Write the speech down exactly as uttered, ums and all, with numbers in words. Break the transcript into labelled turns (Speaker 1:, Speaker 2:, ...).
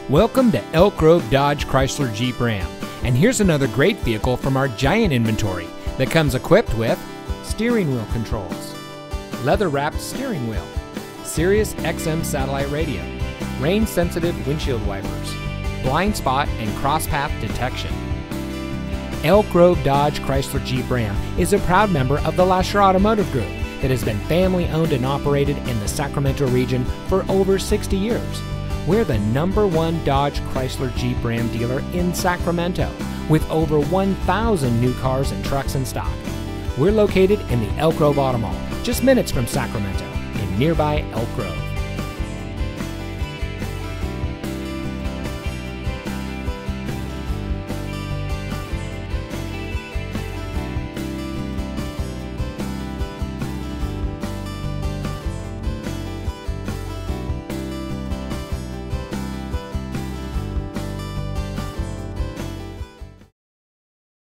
Speaker 1: Welcome to Elk Grove Dodge Chrysler Jeep Ram, and here's another great vehicle from our giant inventory that comes equipped with steering wheel controls, leather-wrapped steering wheel, Sirius X M satellite radio, rain-sensitive windshield wipers, blind spot and cross-path detection. Elk Grove Dodge Chrysler Jeep Ram is a proud member of the Lasher Automotive Group that has been family-owned and operated in the Sacramento region for over sixty years. We're the number one Dodge Chrysler Jeep Ram dealer in Sacramento with over one thousand new cars and trucks in stock. We're located in the Elk Grove Auto Mall, just minutes from Sacramento in nearby Elk Grove.